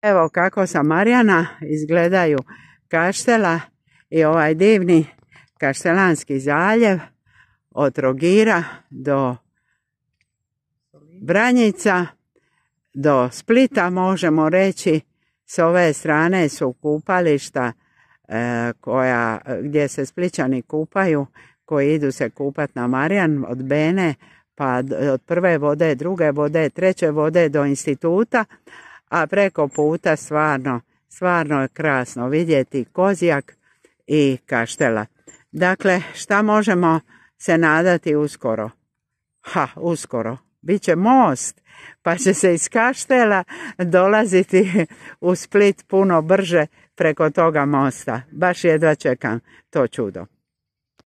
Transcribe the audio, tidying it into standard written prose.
Evo kako sa Marjana izgledaju Kaštela i ovaj divni Kaštelanski zaljev od Trogira do Vranjica, do Splita možemo reći. S ove strane su kupališta gdje se Splićani kupaju, koji idu se kupat na Marjan od Bene, pa od prve vode, druge vode, treće vode do instituta, a preko puta stvarno je krasno vidjeti Kozjak i Kaštela. Dakle, šta možemo se nadati uskoro? Uskoro. Biće most, pa će se iz Kaštela dolaziti u Split puno brže preko toga mosta. Baš jedva čekam to čudo.